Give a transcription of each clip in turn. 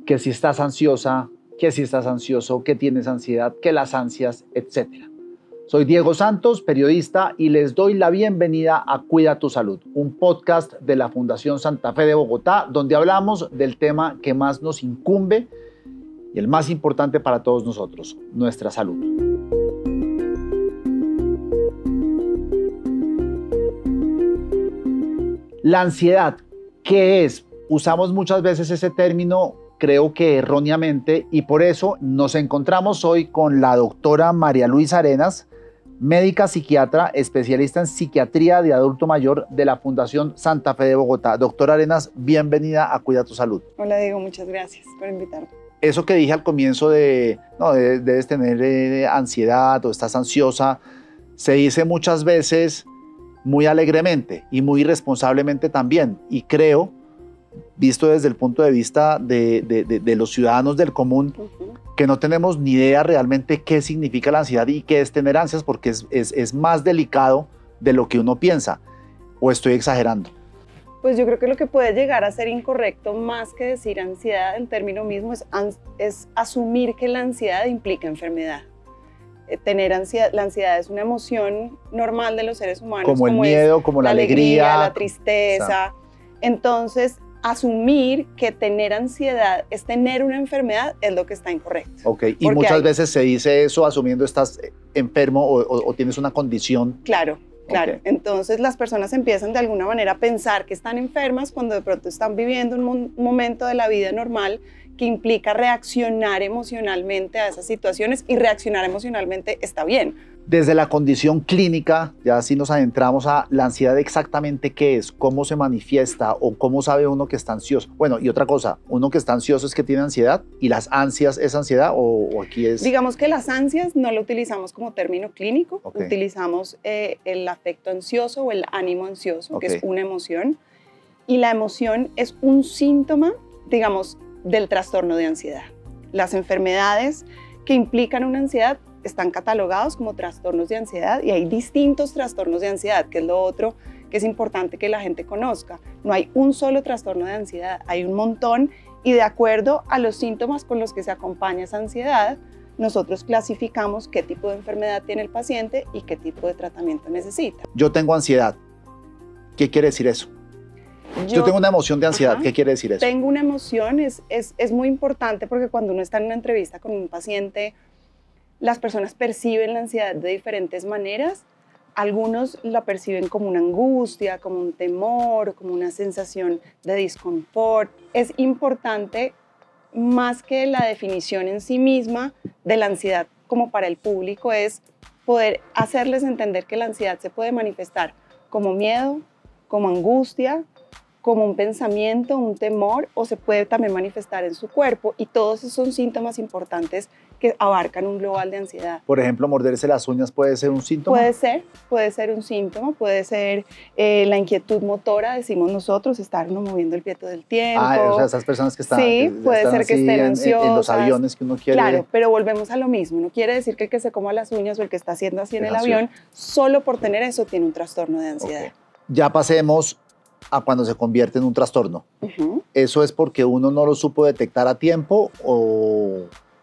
que si estás ansiosa, que si estás ansioso, que tienes ansiedad, que las ansias, etc. Soy Diego Santos, periodista, y les doy la bienvenida a Cuida tu Salud, un podcast de la Fundación Santa Fe de Bogotá, donde hablamos del tema que más nos incumbe y el más importante para todos nosotros, nuestra salud. La ansiedad, ¿qué es? Usamos muchas veces ese término, creo que erróneamente, y por eso nos encontramos hoy con la doctora María Luisa Arenas, médica psiquiatra, especialista en psiquiatría de adulto mayor de la Fundación Santa Fe de Bogotá. Doctora Arenas, bienvenida a Cuida tu Salud. Hola Diego, muchas gracias por invitarme. Eso que dije al comienzo debes tener ansiedad o estás ansiosa, se dice muchas veces muy alegremente y muy irresponsablemente también. Y creo, visto desde el punto de vista de los ciudadanos del común, que no tenemos ni idea realmente qué significa la ansiedad y qué es tener ansias, porque es más delicado de lo que uno piensa. ¿O estoy exagerando? Pues yo creo que lo que puede llegar a ser incorrecto, más que decir ansiedad, el término mismo es asumir que la ansiedad implica enfermedad. Tener ansiedad, la ansiedad es una emoción normal de los seres humanos. Como el miedo, como la alegría, la tristeza. Entonces, asumir que tener ansiedad es tener una enfermedad es lo que está incorrecto. Ok, y muchas veces se dice eso asumiendo estás enfermo o tienes una condición. Claro. Claro, Okay. Entonces las personas empiezan de alguna manera a pensar que están enfermas cuando de pronto están viviendo un momento de la vida normal que implica reaccionar emocionalmente a esas situaciones, y reaccionar emocionalmente está bien. Desde la condición clínica, ya sí nos adentramos a la ansiedad, exactamente qué es, cómo se manifiesta o cómo sabe uno que está ansioso. Bueno, y otra cosa, uno que está ansioso es que tiene ansiedad, y las ansias es ansiedad o aquí es... Digamos que las ansias no lo utilizamos como término clínico, utilizamos el afecto ansioso o el ánimo ansioso, que es una emoción, y la emoción es un síntoma, digamos, del trastorno de ansiedad. Las enfermedades que implican una ansiedad están catalogados como trastornos de ansiedad, y hay distintos trastornos de ansiedad, que es lo otro que es importante que la gente conozca. No hay un solo trastorno de ansiedad, hay un montón, y de acuerdo a los síntomas con los que se acompaña esa ansiedad, nosotros clasificamos qué tipo de enfermedad tiene el paciente y qué tipo de tratamiento necesita. Yo tengo ansiedad. ¿Qué quiere decir eso? Yo tengo una emoción de ansiedad. ¿Qué quiere decir eso? Tengo una emoción, es muy importante, porque cuando uno está en una entrevista con un paciente, las personas perciben la ansiedad de diferentes maneras. Algunos la perciben como una angustia, como un temor, como una sensación de disconfort. Es importante, más que la definición en sí misma de la ansiedad como para el público, es poder hacerles entender que la ansiedad se puede manifestar como miedo, como angustia, como un pensamiento, un temor, o se puede también manifestar en su cuerpo, y todos esos son síntomas importantes que abarcan un global de ansiedad. Por ejemplo, morderse las uñas puede ser un síntoma. Puede ser un síntoma, puede ser la inquietud motora, decimos nosotros, estar uno moviendo el pie todo el tiempo. O sea, esas personas que están, puede están ser que estén ansiosas. En los aviones que uno quiere. Claro, pero volvemos a lo mismo. No quiere decir que el que se coma las uñas o el que está haciendo así en el avión, solo por tener eso tiene un trastorno de ansiedad. Ya pasemos a cuando se convierte en un trastorno. ¿Eso es porque uno no lo supo detectar a tiempo o...?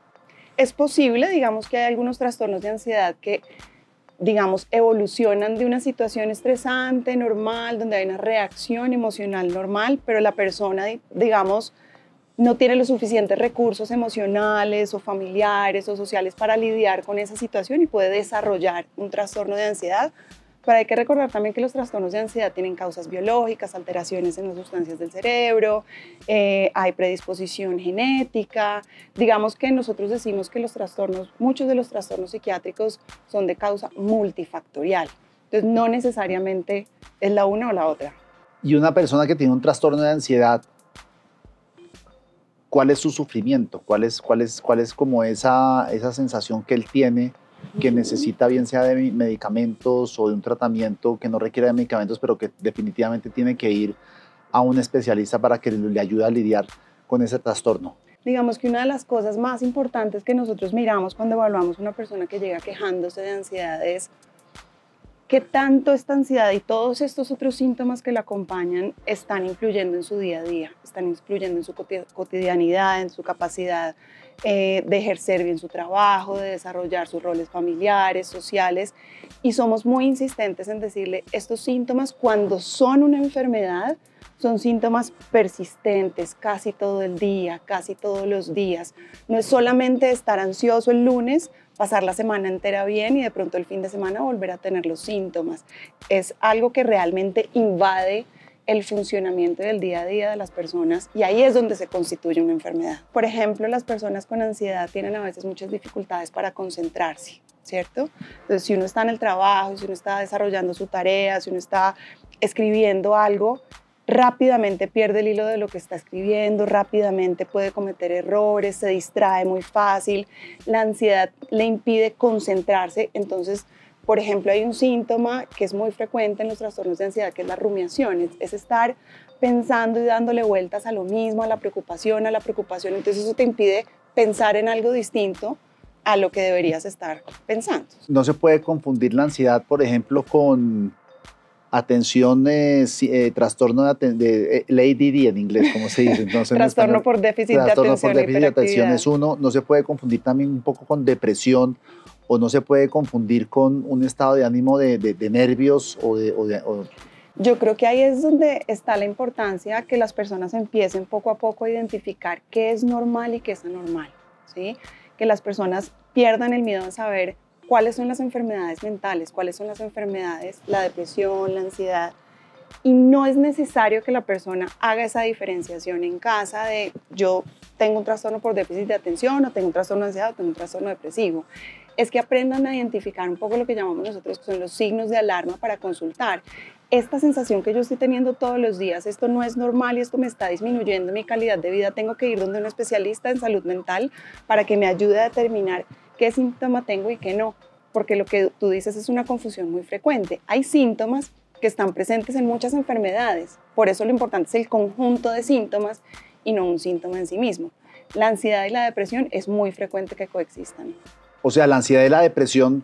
Es posible, digamos que hay algunos trastornos de ansiedad que, digamos, evolucionan de una situación estresante, normal, donde hay una reacción emocional normal, pero la persona, digamos, no tiene los suficientes recursos emocionales o familiares o sociales para lidiar con esa situación y puede desarrollar un trastorno de ansiedad. Pero hay que recordar también que los trastornos de ansiedad tienen causas biológicas, alteraciones en las sustancias del cerebro, hay predisposición genética. Digamos que nosotros decimos que muchos de los trastornos psiquiátricos son de causa multifactorial. Entonces, no necesariamente es la una o la otra. Y una persona que tiene un trastorno de ansiedad, ¿cuál es su sufrimiento? ¿Cuál es como esa sensación que él tiene, que necesita, bien sea de medicamentos o de un tratamiento que no requiere de medicamentos, pero que definitivamente tiene que ir a un especialista para que le ayude a lidiar con ese trastorno? Digamos que una de las cosas más importantes que nosotros miramos cuando evaluamos a una persona que llega quejándose de ansiedad es qué tanto esta ansiedad y todos estos otros síntomas que la acompañan están influyendo en su día a día, están influyendo en su cotidianidad, en su capacidad de ejercer bien su trabajo, de desarrollar sus roles familiares, sociales, y somos muy insistentes en decirle estos síntomas cuando son una enfermedad, son síntomas persistentes casi todo el día, casi todos los días. No es solamente estar ansioso el lunes, pasar la semana entera bien y de pronto el fin de semana volver a tener los síntomas. Es algo que realmente invade el funcionamiento del día a día de las personas y ahí es donde se constituye una enfermedad. Por ejemplo, las personas con ansiedad tienen a veces muchas dificultades para concentrarse, ¿cierto? Entonces, si uno está en el trabajo, si uno está desarrollando su tarea, si uno está escribiendo algo, rápidamente pierde el hilo de lo que está escribiendo, rápidamente puede cometer errores, se distrae muy fácil, la ansiedad le impide concentrarse. Entonces, por ejemplo, hay un síntoma que es muy frecuente en los trastornos de ansiedad, que es la rumiación, es estar pensando y dándole vueltas a lo mismo, a la preocupación, entonces eso te impide pensar en algo distinto a lo que deberías estar pensando. No se puede confundir la ansiedad, por ejemplo, con atención, trastorno de ADD en inglés, ¿cómo se dice? Entonces, trastorno por déficit de atención. Trastorno por déficit de atención es uno. No se puede confundir también un poco con depresión, o no se puede confundir con un estado de ánimo de nervios Yo creo que ahí es donde está la importancia que las personas empiecen poco a poco a identificar qué es normal y qué es anormal, ¿sí? Que las personas pierdan el miedo a saber cuáles son las enfermedades mentales, cuáles son las enfermedades, la depresión, la ansiedad. Y no es necesario que la persona haga esa diferenciación en casa de yo tengo un trastorno por déficit de atención o tengo un trastorno de ansiedad o tengo un trastorno depresivo. Es que aprendan a identificar un poco lo que llamamos nosotros que son los signos de alarma para consultar. Esta sensación que yo estoy teniendo todos los días, esto no es normal y esto me está disminuyendo mi calidad de vida, tengo que ir donde un especialista en salud mental para que me ayude a determinar qué síntoma tengo y qué no, porque lo que tú dices es una confusión muy frecuente. Hay síntomas que están presentes en muchas enfermedades, por eso lo importante es el conjunto de síntomas y no un síntoma en sí mismo. La ansiedad y la depresión es muy frecuente que coexistan. O sea, la ansiedad y la depresión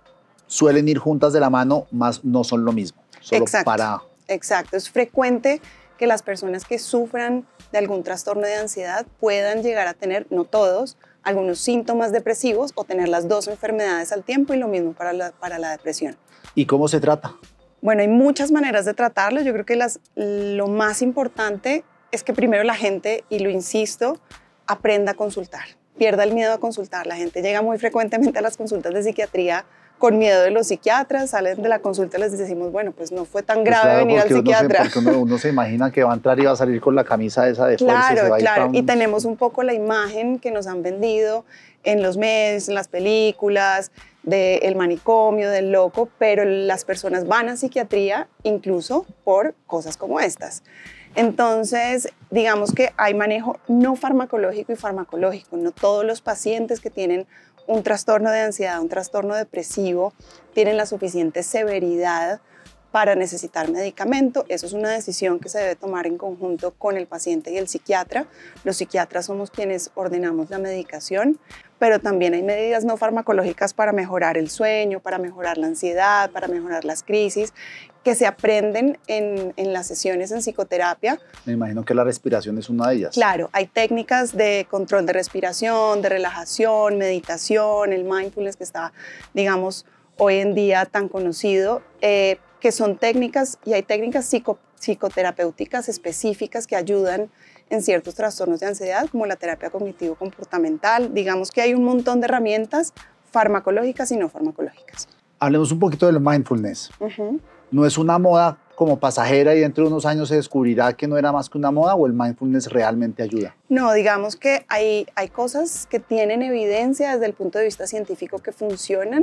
suelen ir juntas de la mano, más no son lo mismo. Solo Exacto. Es frecuente que las personas que sufran de algún trastorno de ansiedad puedan llegar a tener, no todos, algunos síntomas depresivos o tener las dos enfermedades al tiempo, y lo mismo para la depresión. ¿Y cómo se trata? Bueno, hay muchas maneras de tratarlo. Yo creo que lo más importante es que primero la gente, y lo insisto, aprenda a consultar. Pierda el miedo a consultar. La gente llega muy frecuentemente a las consultas de psiquiatría con miedo de los psiquiatras, salen de la consulta y les decimos, bueno, pues no fue tan grave venir al psiquiatra. Porque uno se imagina que va a entrar y va a salir con la camisa esa de fuerza. Claro, y tenemos un poco la imagen que nos han vendido en los medios, en las películas, del manicomio, del loco, pero las personas van a psiquiatría incluso por cosas como estas. Entonces, digamos que hay manejo no farmacológico y farmacológico. No todos los pacientes que tienen un trastorno de ansiedad, un trastorno depresivo, tienen la suficiente severidad para necesitar medicamento. Eso es una decisión que se debe tomar en conjunto con el paciente y el psiquiatra. Los psiquiatras somos quienes ordenamos la medicación, pero también hay medidas no farmacológicas para mejorar el sueño, para mejorar la ansiedad, para mejorar las crisis, que se aprenden en las sesiones en psicoterapia. Me imagino que la respiración es una de ellas. Claro, hay técnicas de control de respiración, de relajación, meditación, el mindfulness que está, digamos, hoy en día tan conocido, que son técnicas, y hay técnicas psicoterapéuticas específicas que ayudan en ciertos trastornos de ansiedad, como la terapia cognitivo-comportamental. Digamos que hay un montón de herramientas farmacológicas y no farmacológicas. Hablemos un poquito del mindfulness. ¿No es una moda como pasajera y dentro de unos años se descubrirá que no era más que una moda, o el mindfulness realmente ayuda? No, digamos que hay cosas que tienen evidencia desde el punto de vista científico que funcionan.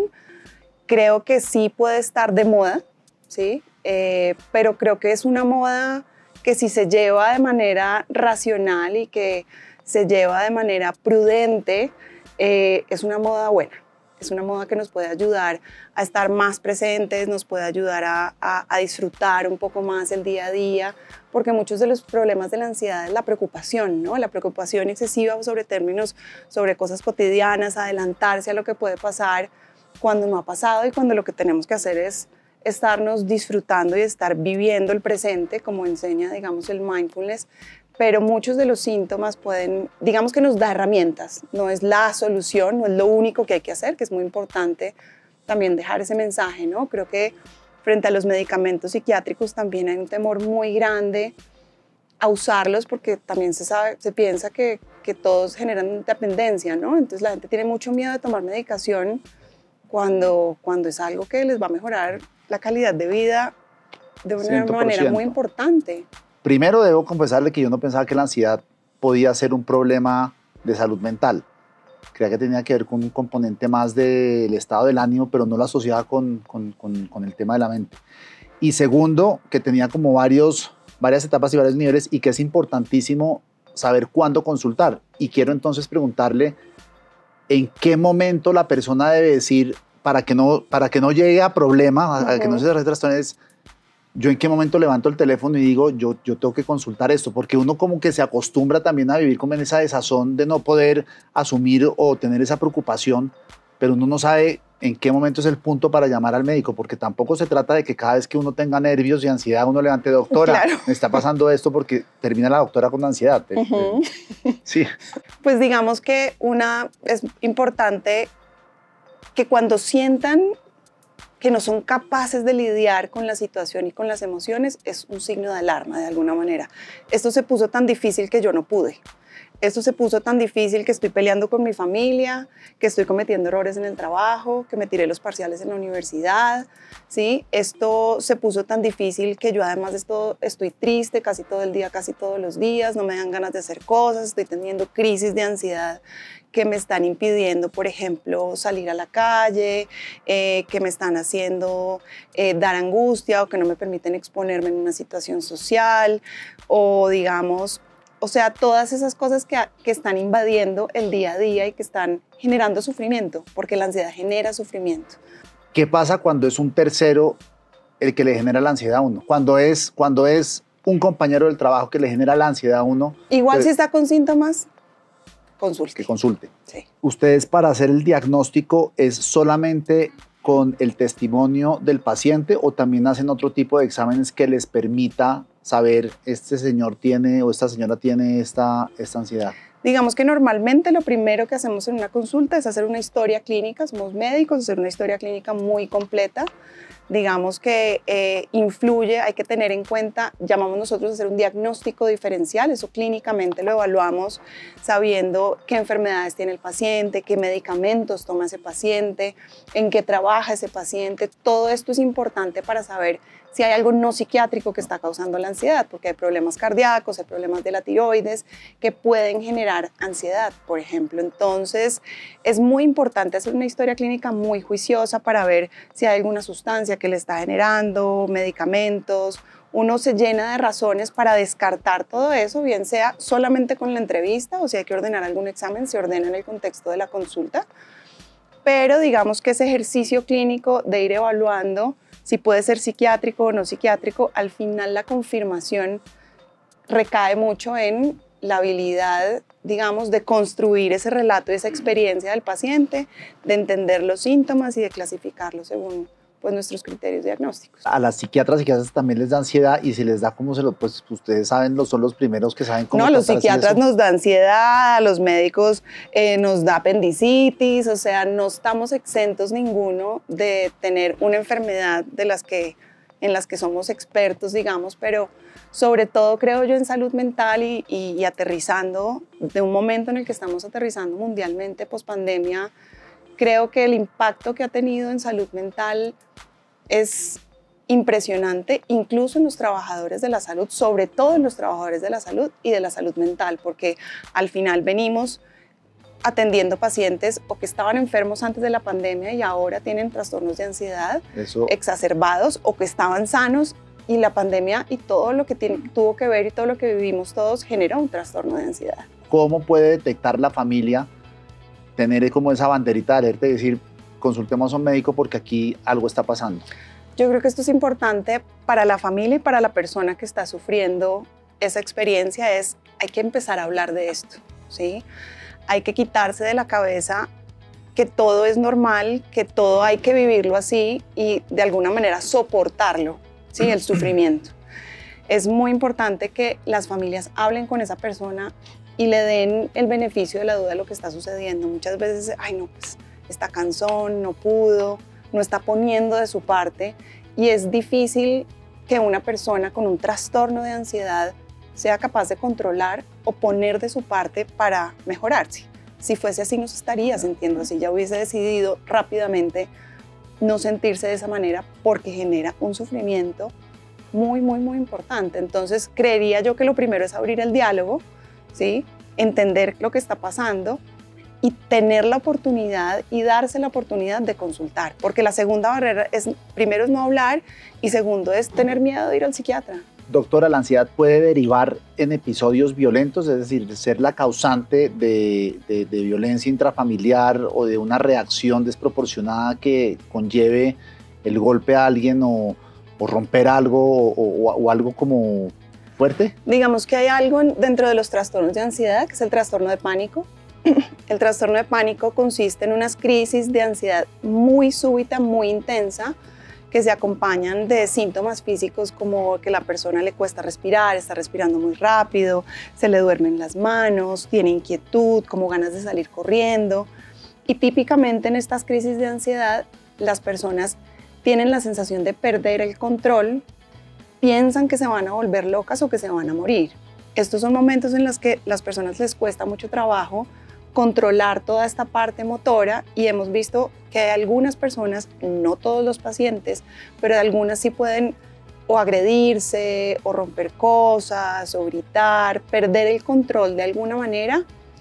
Creo que sí puede estar de moda, ¿sí? Pero creo que es una moda que si se lleva de manera racional y que se lleva de manera prudente, es una moda buena. Es una moda que nos puede ayudar a estar más presentes, nos puede ayudar a disfrutar un poco más el día a día, porque muchos de los problemas de la ansiedad es la preocupación, ¿no? La preocupación excesiva sobre cosas cotidianas, adelantarse a lo que puede pasar cuando no ha pasado y cuando lo que tenemos que hacer es estarnos disfrutando y estar viviendo el presente, como enseña, digamos, el mindfulness, pero muchos de los síntomas pueden, digamos que nos da herramientas, no es la solución, no es lo único que hay que hacer, que es muy importante también dejar ese mensaje, ¿no? Creo que frente a los medicamentos psiquiátricos también hay un temor muy grande a usarlos porque también se piensa que todos generan dependencia, ¿no? Entonces la gente tiene mucho miedo de tomar medicación cuando es algo que les va a mejorar la calidad de vida de una 100%. manera muy importante. Primero debo confesarle que yo no pensaba que la ansiedad podía ser un problema de salud mental. Creía que tenía que ver con un componente más del estado del ánimo, pero no lo asociaba con el tema de la mente. Y segundo, que tenía como varias etapas y varios niveles y que es importantísimo saber cuándo consultar. Y quiero entonces preguntarle en qué momento la persona debe decir, para que no llegue a problema, a que no se trastorne, yo en qué momento levanto el teléfono y digo, yo tengo que consultar esto, porque uno como que se acostumbra también a vivir como en esa desazón de no poder asumir o tener esa preocupación, pero uno no sabe en qué momento es el punto para llamar al médico, porque tampoco se trata de que cada vez que uno tenga nervios y ansiedad uno levante, doctora, claro, me está pasando esto, porque termina la doctora con ansiedad. Sí. Pues digamos que es importante que cuando sientan que no son capaces de lidiar con la situación y con las emociones, es un signo de alarma de alguna manera. Esto se puso tan difícil que yo no pude. Esto se puso tan difícil que estoy peleando con mi familia, que estoy cometiendo errores en el trabajo, que me tiré los parciales en la universidad, ¿sí? Esto se puso tan difícil que yo además de esto estoy triste casi todo el día, casi todos los días, no me dan ganas de hacer cosas, estoy teniendo crisis de ansiedad que me están impidiendo, por ejemplo, salir a la calle, que me están haciendo dar angustia o que no me permiten exponerme en una situación social o digamos, o sea, todas esas cosas que están invadiendo el día a día y que están generando sufrimiento, porque la ansiedad genera sufrimiento. ¿Qué pasa cuando es un tercero el que le genera la ansiedad a uno? Cuando es un compañero del trabajo que le genera la ansiedad a uno. Igual si está con síntomas, consulte. Que consulte. Sí. ¿Ustedes para hacer el diagnóstico es solamente con el testimonio del paciente o también hacen otro tipo de exámenes que les permita saber este señor tiene o esta señora tiene esta ansiedad? Digamos que normalmente lo primero que hacemos en una consulta es hacer una historia clínica, somos médicos, hacer una historia clínica muy completa. Digamos que influye, hay que tener en cuenta, llamamos nosotros a hacer un diagnóstico diferencial, eso clínicamente lo evaluamos sabiendo qué enfermedades tiene el paciente, qué medicamentos toma ese paciente, en qué trabaja ese paciente, todo esto es importante para saber si hay algo no psiquiátrico que está causando la ansiedad, porque hay problemas cardíacos, hay problemas de la tiroides que pueden generar ansiedad, por ejemplo. Entonces, es muy importante hacer una historia clínica muy juiciosa para ver si hay alguna sustancia que le está generando, medicamentos. Uno se llena de razones para descartar todo eso, bien sea solamente con la entrevista o si hay que ordenar algún examen, se ordena en el contexto de la consulta. Pero digamos que ese ejercicio clínico de ir evaluando si puede ser psiquiátrico o no psiquiátrico, al final la confirmación recae mucho en la habilidad, digamos, de construir ese relato y esa experiencia del paciente, de entender los síntomas y de clasificarlos según pues, nuestros criterios diagnósticos. A las psiquiatras también les da ansiedad y si les da pues ustedes saben, son los primeros que saben cómo. No, los psiquiatras nos da ansiedad, a los médicos nos da apendicitis, o sea, no estamos exentos ninguno de tener una enfermedad en las que somos expertos, digamos, pero sobre todo creo yo en salud mental y aterrizando de un momento en el que estamos aterrizando mundialmente pospandemia. Creo que el impacto que ha tenido en salud mental es impresionante, incluso en los trabajadores de la salud, sobre todo en los trabajadores de la salud y de la salud mental, porque al final venimos atendiendo pacientes o que estaban enfermos antes de la pandemia y ahora tienen trastornos de ansiedad exacerbados o que estaban sanos y la pandemia y todo lo que tuvo que ver y todo lo que vivimos todos generó un trastorno de ansiedad. ¿Cómo puede detectar la familia? Tener como esa banderita de alerta y decir, consultemos a un médico porque aquí algo está pasando. Yo creo que esto es importante para la familia y para la persona que está sufriendo esa experiencia, hay que empezar a hablar de esto, ¿sí? Hay que quitarse de la cabeza que todo es normal, que todo hay que vivirlo así y de alguna manera soportarlo, ¿sí? El sufrimiento. Es muy importante que las familias hablen con esa persona y le den el beneficio de la duda de lo que está sucediendo. Muchas veces, ay no, pues está cansón, no pudo, no está poniendo de su parte, y es difícil que una persona con un trastorno de ansiedad sea capaz de controlar o poner de su parte para mejorarse. Si fuese así, no se estaría sintiendo así, ya hubiese decidido rápidamente no sentirse de esa manera porque genera un sufrimiento muy, muy, muy importante. Entonces, creería yo que lo primero es abrir el diálogo, ¿sí? Entender lo que está pasando y tener la oportunidad y darse la oportunidad de consultar, porque la segunda barrera es, primero es no hablar y segundo es tener miedo de ir al psiquiatra. Doctora, ¿la ansiedad puede derivar en episodios violentos, es decir, ser la causante de violencia intrafamiliar o de una reacción desproporcionada que conlleve el golpe a alguien o romper algo o algo como fuerte? Digamos que hay algo dentro de los trastornos de ansiedad, que es el trastorno de pánico. El trastorno de pánico consiste en unas crisis de ansiedad muy súbita, muy intensa, que se acompañan de síntomas físicos como que la persona le cuesta respirar, está respirando muy rápido, se le duermen las manos, tiene inquietud, como ganas de salir corriendo. Y típicamente en estas crisis de ansiedad, las personas tienen la sensación de perder el control, piensan que se van a volver locas o que se van a morir. Estos son momentos en los que a las personas les cuesta mucho trabajo controlar toda esta parte motora, y hemos visto que hay algunas personas, no todos los pacientes, pero algunas sí pueden o agredirse o romper cosas o gritar, perder el control de alguna manera,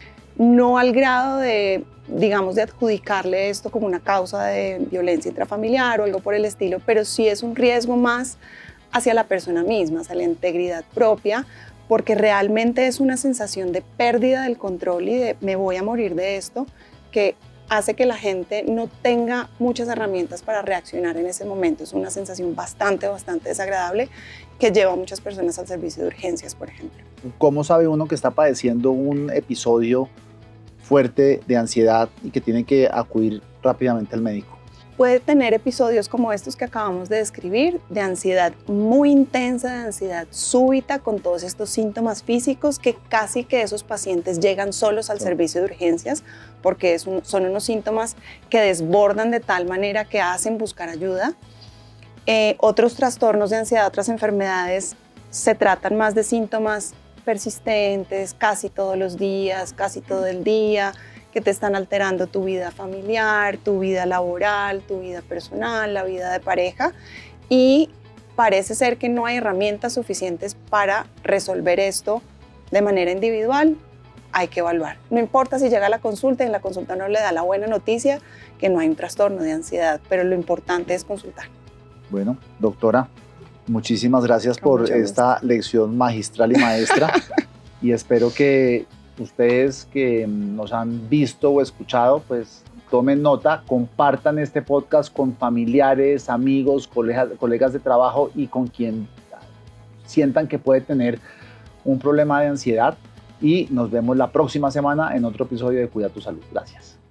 no al grado de, digamos, de adjudicarle esto como una causa de violencia intrafamiliar o algo por el estilo, pero sí es un riesgo más hacia la persona misma, hacia la integridad propia, porque realmente es una sensación de pérdida del control y de me voy a morir de esto, que hace que la gente no tenga muchas herramientas para reaccionar en ese momento. Es una sensación bastante desagradable que lleva a muchas personas al servicio de urgencias, por ejemplo. ¿Cómo sabe uno que está padeciendo un episodio fuerte de ansiedad y que tiene que acudir rápidamente al médico? Puede tener episodios como estos que acabamos de describir, de ansiedad muy intensa, de ansiedad súbita, con todos estos síntomas físicos que casi que esos pacientes llegan solos al servicio de urgencias, porque son unos síntomas que desbordan de tal manera que hacen buscar ayuda. Otros trastornos de ansiedad, otras enfermedades, se tratan más de síntomas persistentes, casi todos los días, casi todo el día, que te están alterando tu vida familiar, tu vida laboral, tu vida personal, la vida de pareja, y parece ser que no hay herramientas suficientes para resolver esto de manera individual. Hay que evaluar. No importa si llega a la consulta y en la consulta no le da la buena noticia que no hay un trastorno de ansiedad, pero lo importante es consultar. Bueno, doctora, muchísimas gracias por esta lección magistral y maestra y espero que ustedes que nos han visto o escuchado, pues tomen nota, compartan este podcast con familiares, amigos, colegas de trabajo y con quien sientan que puede tener un problema de ansiedad, y nos vemos la próxima semana en otro episodio de Cuida tu Salud. Gracias.